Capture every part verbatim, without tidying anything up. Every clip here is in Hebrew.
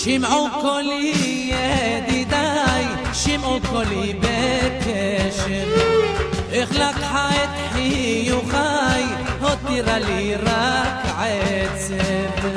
שמעו קולי ידידיי, שמעו קולי בקשב, איך לקחה את חיוכיי, הותירה לי רק עצב.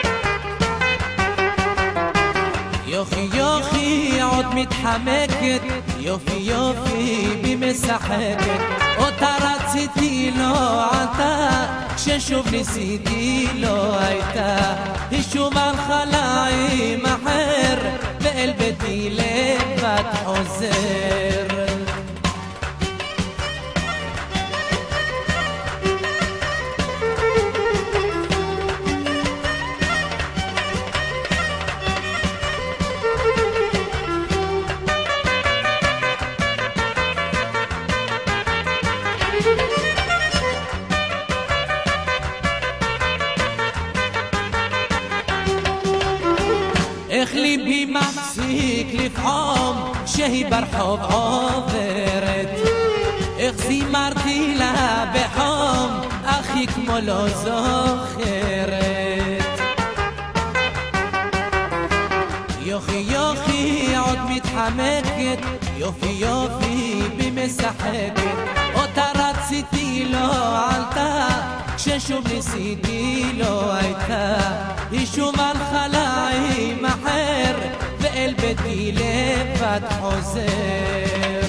יופי יופי עוד מתחמקת, יופי יופי בי משחקת, אותה רציתי לא עלתה, כששוב ניסיתי לא הייתה, היא שוב הלכה לה עם אחר, ואל ביתי לבד חוזר. איך ליבי מפסיק לפעום שהיא ברחוב עוברת, איך זימרתי לה בחום אך היא כמו לא זוכרת. יופי יופי עוד מתחמקת, יופי יופי בי משחקת, אותה רציתי לא עלתה, כששוב ניסיתי לא הייתה, היא שוב הלכה לה עם אחר, ואל ביתי לבד חוזר.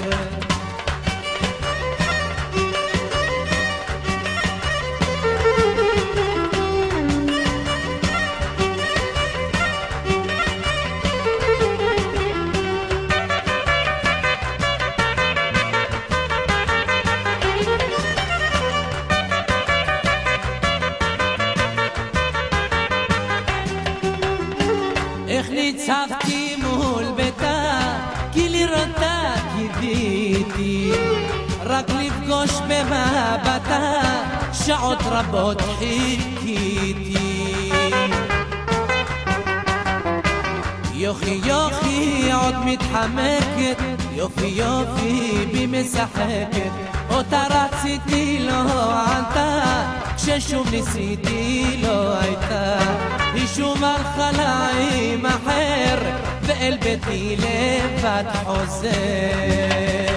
איך ניצבתי מול ביתה, כי לראותה קיוויתי, רק לפגוש במבטה, שעות רבות חיכיתי. יופי יופי עוד מתחמקת, יופי יופי בי משחקת, אותה רציתי לא עלתה, כששוב ניסיתי לא הייתה, היא שוב הלכה לה עם אחר, ואל ביתי לבד חוזר.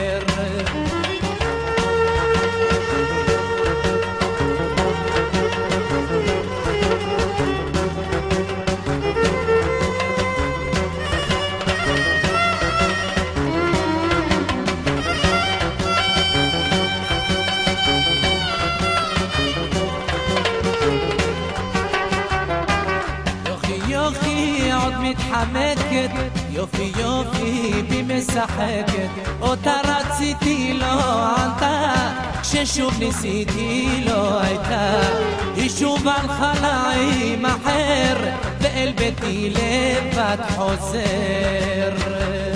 יופי עוד מתחמקת, יופי יופי בי משחקת, אותה רציתי לא עלתה, כששוב ניסיתי לא הייתה, היא שוב הלכה לה עם אחר, ואל ביתי לבד חוזר.